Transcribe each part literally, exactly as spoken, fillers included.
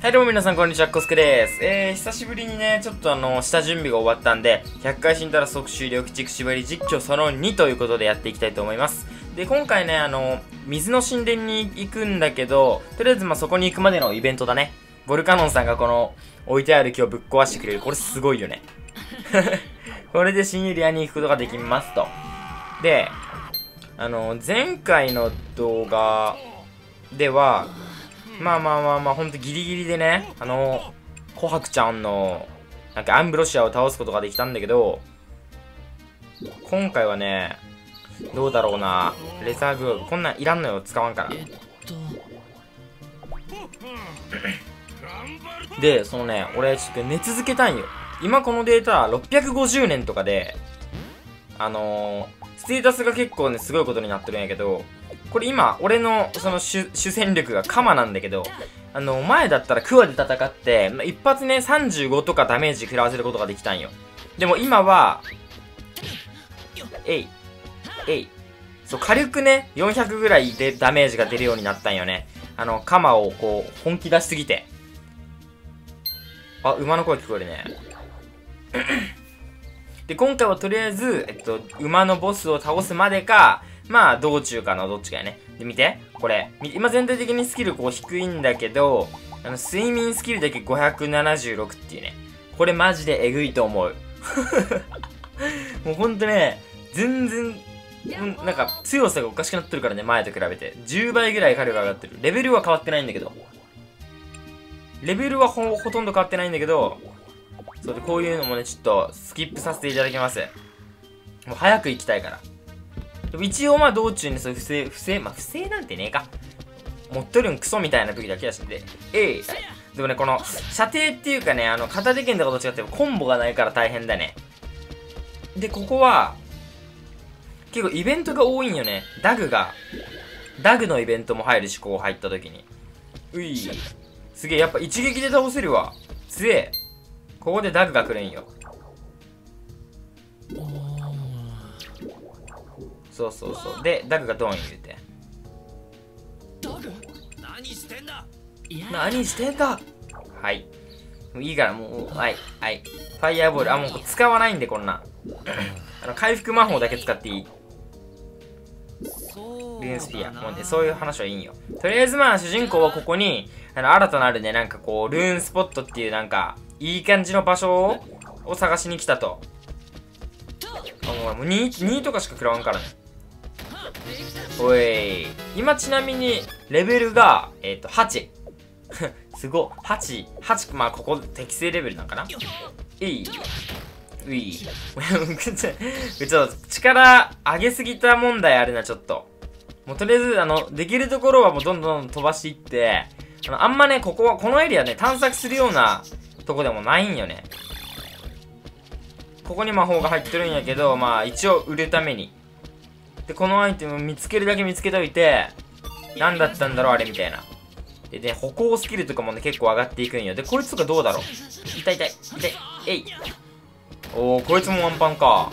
はいどうも皆さんこんにちは、コスケです。えー、久しぶりにね、ちょっとあの、下準備が終わったんで、ひゃっかい死んだら即終了、鬼畜縛り実況そのにということでやっていきたいと思います。で、今回ね、あの、水の神殿に行くんだけど、とりあえずまあそこに行くまでのイベントだね。ボルカノンさんがこの、置いてある木をぶっ壊してくれる。これすごいよね。これで新エリアに行くことができますと。で、あの、前回の動画では、まあまあまあまあ、ほんとギリギリでね、あの、琥珀ちゃんの、なんかアンブロシアを倒すことができたんだけど、今回はね、どうだろうな。レザーグローブ、こんなんいらんのよ、使わんから。で、そのね、俺ちょっと寝続けたんよ。今このデータろっぴゃくごじゅうねんとかで、あのー、ステータスが結構ね、すごいことになってるんやけど、これ今、俺のその主、主戦力がカマなんだけど、あの、前だったらクワで戦って、まあ、一発ね、さんじゅうごとかダメージ食らわせることができたんよ。でも今は、えい、えい、そう、火力ね、よんひゃくぐらいでダメージが出るようになったんよね。あの、カマをこう、本気出しすぎて。あ、馬の声聞こえるね。で、今回はとりあえず、えっと、馬のボスを倒すまでか、まあ、道中かのどっちかやね。で、見て。これ。今全体的にスキルこう低いんだけど、あの、睡眠スキルだけごひゃくななじゅうろくっていうね。これマジでえぐいと思う。もうほんとね、全然、なんか強さがおかしくなってるからね、前と比べて。じゅうばいぐらい火力上がってる。レベルは変わってないんだけど。レベルは ほ, ほとんど変わってないんだけど、そうで、こういうのもね、ちょっとスキップさせていただきます。もう早く行きたいから。でも一応まあ道中にそういう不正、不正、まあ不正なんてねえか。持っとるんクソみたいな時だけだしで。ええー、でもね、この、射程っていうかね、あの、片手剣とかと違ってコンボがないから大変だね。で、ここは、結構イベントが多いんよね。ダグが。ダグのイベントも入るし、こう入った時に。うい。すげえ、やっぱ一撃で倒せるわ。強え。ここでダグが来るんよ。そうそうそう。で、ダグがドン言うて。ダグ？何してんだ？何してんだ？はい。もういいから、もう、はい、はい。ファイヤーボール。あ、もう使わないんで、こんな。あの、回復魔法だけ使っていい。ルーンスピア。もうね、そういう話はいいんよ。とりあえずまあ、主人公はここに、あの、新たなるね、なんかこう、ルーンスポットっていうなんか、いい感じの場所を、を探しに来たと。あ、もうに、にとかしか食らわんからね。おい。今ちなみに、レベルが、えっと、はち。すご。はち、はち、まあ、ここ、適正レベルなんかな。えい。うい。ちょっと、力上げすぎた問題あるな、ちょっと。もうとりあえず、あの、できるところはもうどんどん飛ばしていって、あの、あんまね、ここは、このエリアね、探索するようなとこでもないんよね。ここに魔法が入ってるんやけど、まあ、一応売るために。で、このアイテム見つけるだけ見つけといて、何だったんだろう、あれみたいな。でね、歩行スキルとかもね、結構上がっていくんよ。で、こいつとかどうだろう。痛い痛い、痛い、えい。おー、こいつもワンパンか。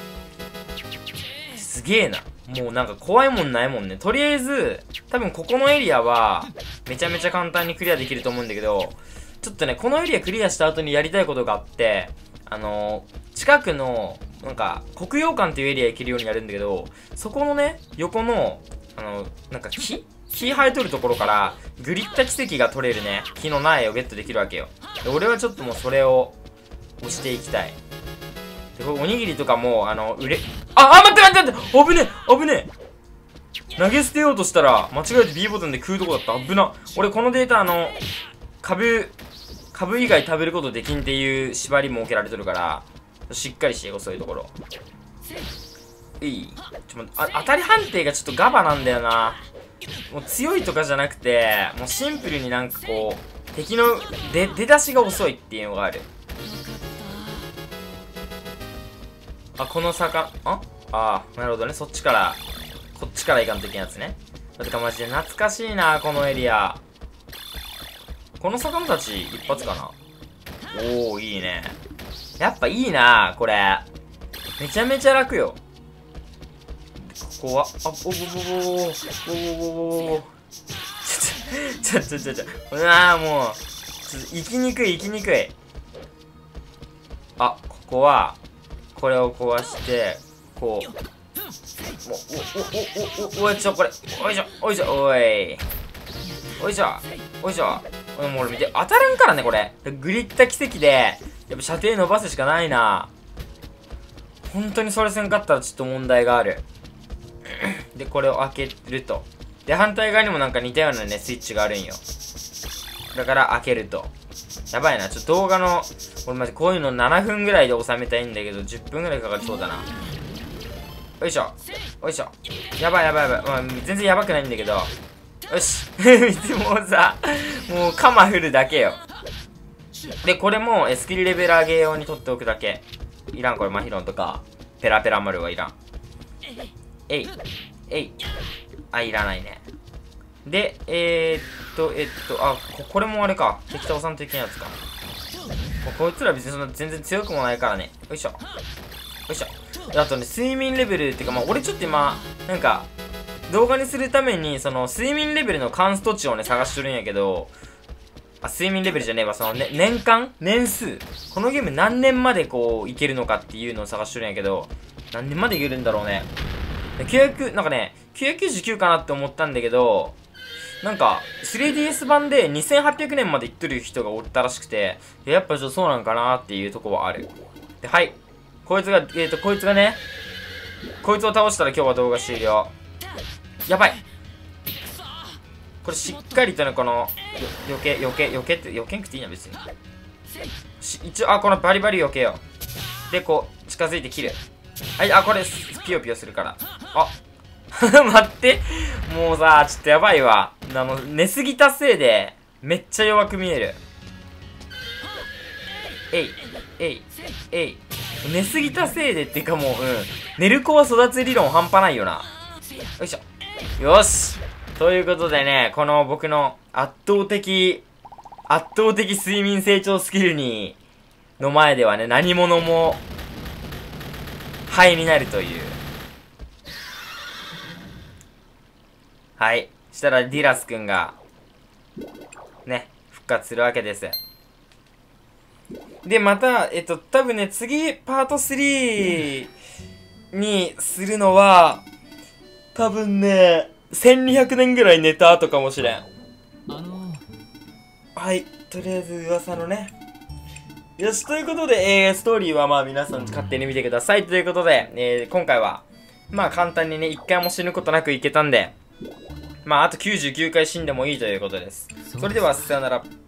すげえな。もうなんか怖いもんないもんね。とりあえず、多分ここのエリアは、めちゃめちゃ簡単にクリアできると思うんだけど、ちょっとね、このエリアクリアした後にやりたいことがあって、あのー、近くの、なんか、黒羊館っていうエリア行けるようになるんだけど、そこのね、横の、あの、なんか木木生えとるところから、グリッタ奇跡が取れるね、木の苗をゲットできるわけよ。で、俺はちょっともうそれを、押していきたい。で、これおにぎりとかも、あの、売れ、あ、あ、待って待って待って危ねえ危ねえ投げ捨てようとしたら、間違えて B ボタンで食うとこだった。危な。俺このデータ、あの、株、株以外食べることできんっていう縛り設けられてるから、しっかりしていこう、そういうところ。いいちょっとあ、当たり判定がちょっとガバなんだよな。もう強いとかじゃなくて、もうシンプルになんかこう、敵の出、出だしが遅いっていうのがある。あ、この坂、あああ、なるほどね。そっちから、こっちから行かんといけんやつね。だってかマジで懐かしいな、このエリア。この魚たち一発かな。おー、いいね。やっぱいいな、これ。めちゃめちゃ楽よ。ここは、あ、おぼぼぼぼぼぼぼぼぼぼ。ちょちょちょちょちょ。うわーもう、 ちょっと行きにくい、行きにくい。あ、ここは、これを壊して、こう。もう、お、お、お、お、お、おいしょ、これ。おいしょ、おいしょ、おい。おいしょ、おいしょ。もう俺見て、当たらんからね、これ。グリッタ奇跡で、やっぱ射程伸ばすしかないな。本当にそれせんかったらちょっと問題がある。で、これを開けると。で、反対側にもなんか似たようなね、スイッチがあるんよ。だから開けると。やばいな。ちょっと動画の、俺マジこういうのななふんぐらいで収めたいんだけど、じゅっぷんぐらいかかりそうだな。よいしょ。よいしょ。やばいやばいやばい。まあ、全然やばくないんだけど。よし。もうさ、もうカマ振るだけよ。で、これもスキルレベル上げ用に取っておくだけ。いらん、これマヒロンとか、ペラペラ丸はいらん。えい。えい。あ、いらないね。で、えー、っと、えっと、あ、こ、これもあれか。敵倒さん的なやつか。こいつら別にそんな全然強くもないからね。よいしょ。よいしょ。あとね、睡眠レベルっていうか、まあ、俺ちょっと今、なんか、動画にするために、その、睡眠レベルのカンスト値をね、探してるんやけど、あ、睡眠レベルじゃねえわ、その、ね、年間年数このゲーム何年までこう、いけるのかっていうのを探してるんやけど、何年までいけるんだろうね。きゅうひゃく、なんかね、きゅうひゃくきゅうじゅうきゅうかなって思ったんだけど、なんか、スリーディーエス 版でにせんはっぴゃくねんまでいってる人がおったらしくて、やっぱちょっとそうなんかなっていうとこはある。で、はい。こいつが、えーと、こいつがね、こいつを倒したら今日は動画終了。やばい。これしっかりとね、この、よ、避け、避け、避けって、避けんくていいな、別に。し、一応、あ、このバリバリ避けよう。で、こう、近づいて切る。はい、あ、これ、ピヨピヨするから。あ、待って。もうさ、ちょっとやばいわ。あの、寝すぎたせいで、めっちゃ弱く見える。えい、えい、えい。寝すぎたせいでっていうかもう、うん。寝る子は育つ理論半端ないよな。よいしょ。よし。ということでね、この僕の圧倒的、圧倒的睡眠成長スキルに、の前ではね、何者も、灰になるという。はい。したらディラス君が、ね、復活するわけです。で、また、えっと、多分ね、次、パートスリーにするのは、多分ね、せんにひゃくねんぐらい寝た後かもしれん。はい。とりあえず噂のね。よし、ということで、えー、ストーリーはまあ皆さん勝手に見てください。ということで、えー、今回は、まあ簡単にね、一回も死ぬことなくいけたんで、まああときゅうじゅうきゅうかい死んでもいいということです。それでは、さよなら。